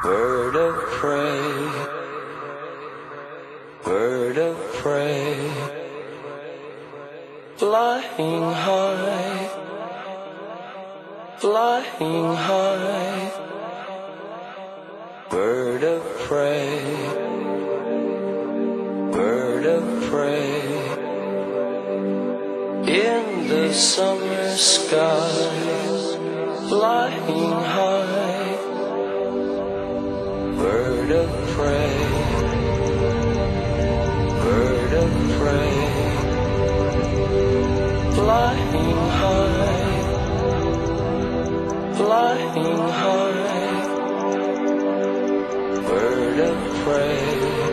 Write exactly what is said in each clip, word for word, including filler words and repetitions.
Bird of prey, bird of prey, flying high, flying high, bird of prey, bird of prey, in the summer sky, flying high, bird of prey, bird of prey, flying high, flying high, bird of prey,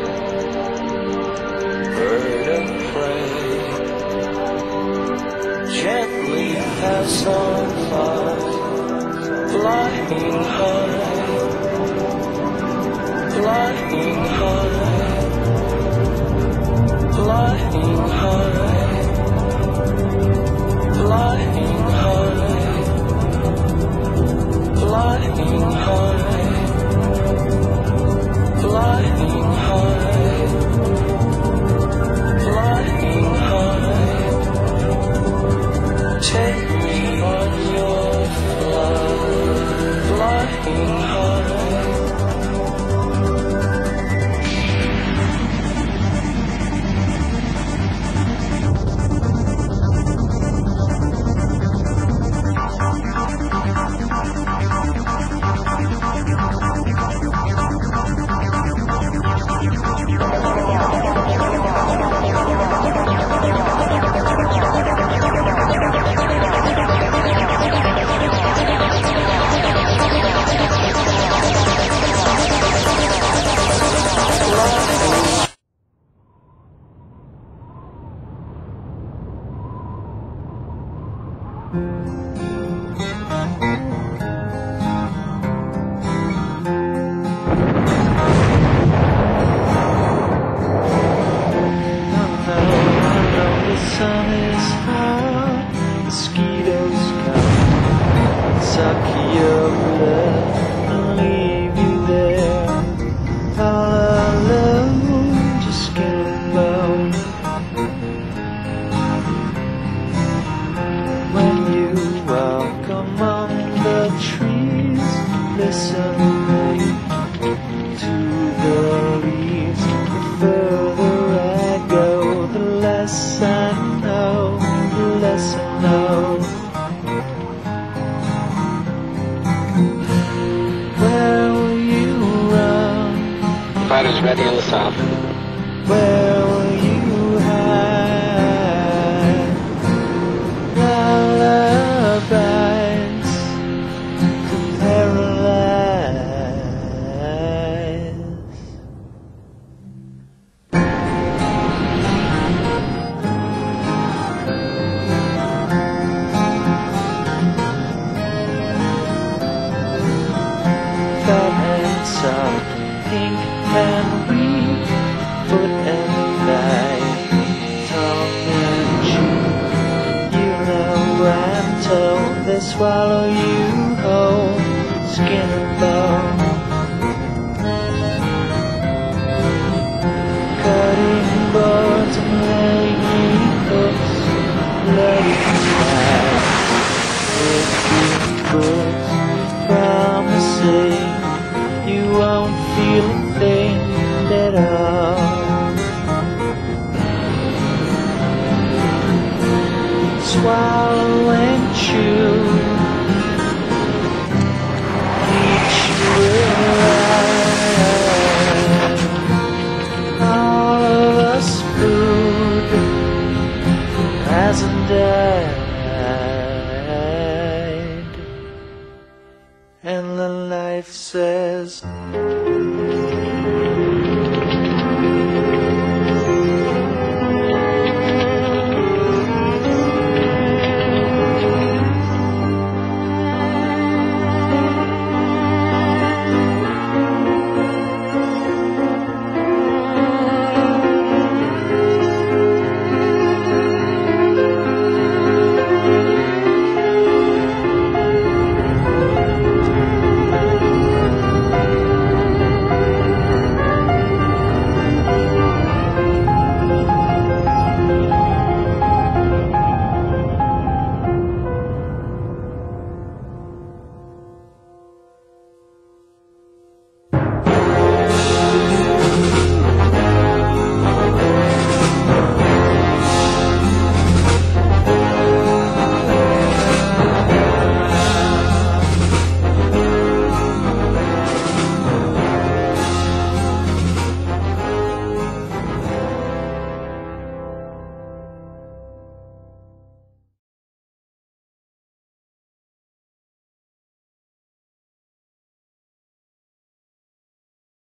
bird of prey, gently pass on by, flying high, flying high, flying high, flying high, flying high, flying high, flying high, take me on your flight, flying high. Fighters ready in the south. Where will you hide? Lullabies to paralyze. Fat and soft, pink and weak, foot and thigh, tongue and cheek. You know I'm told they swallow you whole, skin and bone. Cutting boards and laying hooks, bloody knives, lifting books, promising you won't feel a thing at all. Swallow and chew, each will ride. All of us food hasn't died, and the life says